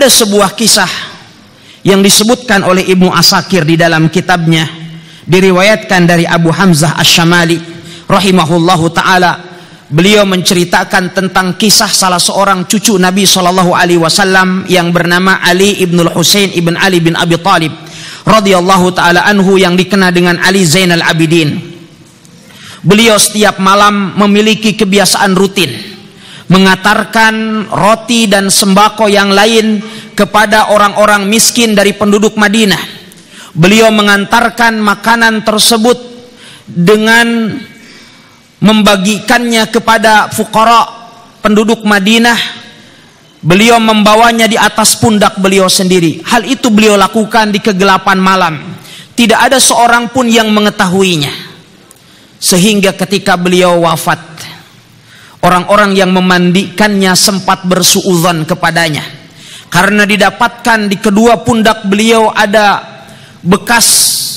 Ada sebuah kisah yang disebutkan oleh Ibnu Asakir di dalam kitabnya, diriwayatkan dari Abu Hamzah Asy-Syamali rahimahullahu taala. Beliau menceritakan tentang kisah salah seorang cucu Nabi sallallahu alaihi wasallam yang bernama Ali ibnul Husain ibn Ali bin Abi Thalib radhiyallahu taala anhu, yang dikenal dengan Ali Zainal Abidin. Beliau setiap malam memiliki kebiasaan rutin mengantarkan roti dan sembako yang lain kepada orang-orang miskin dari penduduk Madinah. Beliau mengantarkan makanan tersebut dengan membagikannya kepada fuqara penduduk Madinah. Beliau membawanya di atas pundak beliau sendiri. Hal itu beliau lakukan di kegelapan malam. Tidak ada seorang pun yang mengetahuinya. Sehingga ketika beliau wafat, orang-orang yang memandikannya sempat bersuudzon kepadanya, karena didapatkan di kedua pundak beliau ada bekas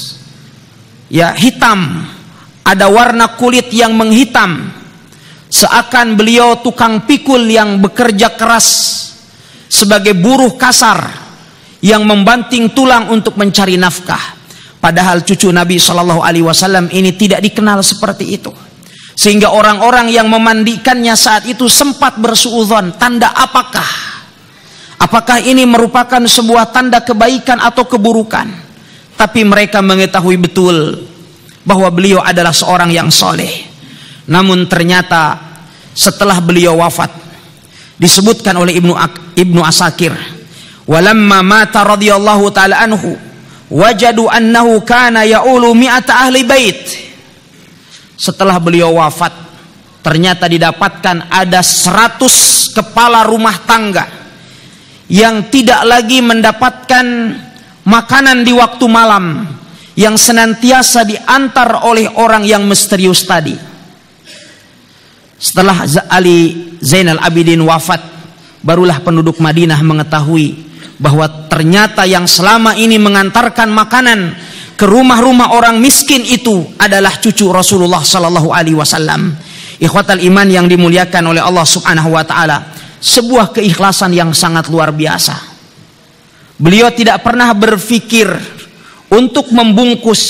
hitam, ada warna kulit yang menghitam, seakan beliau tukang pikul yang bekerja keras sebagai buruh kasar yang membanting tulang untuk mencari nafkah. Padahal cucu Nabi Shallallahu Alaihi Wasallam ini tidak dikenal seperti itu. Sehingga orang-orang yang memandikannya saat itu sempat bersuudzon, tanda apakah? Apakah ini merupakan sebuah tanda kebaikan atau keburukan? Tapi mereka mengetahui betul bahwa beliau adalah seorang yang soleh. Namun ternyata setelah beliau wafat, disebutkan oleh Ibnu Asakir, walamma mata radhiyallahu taala anhu wajadu annahu kana ya'ulu mi'ata ahli bait. Setelah beliau wafat, ternyata didapatkan ada 100 kepala rumah tangga yang tidak lagi mendapatkan makanan di waktu malam, yang senantiasa diantar oleh orang yang misterius tadi. Setelah Ali Zainal Abidin wafat, barulah penduduk Madinah mengetahui bahwa ternyata yang selama ini mengantarkan makanan ke rumah-rumah orang miskin itu adalah cucu Rasulullah sallallahu alaihi wasallam. Ikhwatal iman yang dimuliakan oleh Allah Subhanahu wa taala, sebuah keikhlasan yang sangat luar biasa. Beliau tidak pernah berpikir untuk membungkus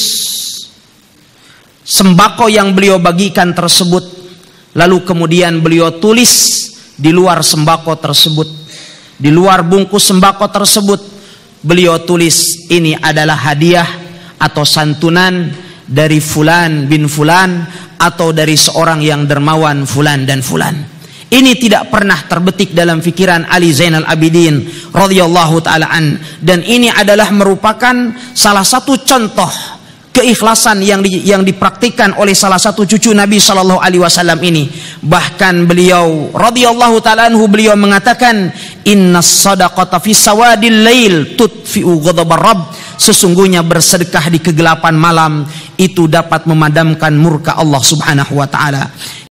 sembako yang beliau bagikan tersebut, lalu kemudian beliau tulis di luar sembako tersebut, di luar bungkus sembako tersebut, beliau tulis ini adalah hadiah atau santunan dari fulan bin fulan, atau dari seorang yang dermawan fulan dan fulan. Ini tidak pernah terbetik dalam pikiran Ali Zainal Abidin radhiyallahu taala an, dan ini adalah merupakan salah satu contoh keikhlasan yang dipraktikkan oleh salah satu cucu Nabi sallallahu alaihi wasallam ini. Bahkan beliau radhiyallahu taala anhu, beliau mengatakan, innas sadaqata fi sawadil lail tudfi'u ghadabar rabb. Sesungguhnya bersedekah di kegelapan malam itu dapat memadamkan murka Allah Subhanahu wa taala.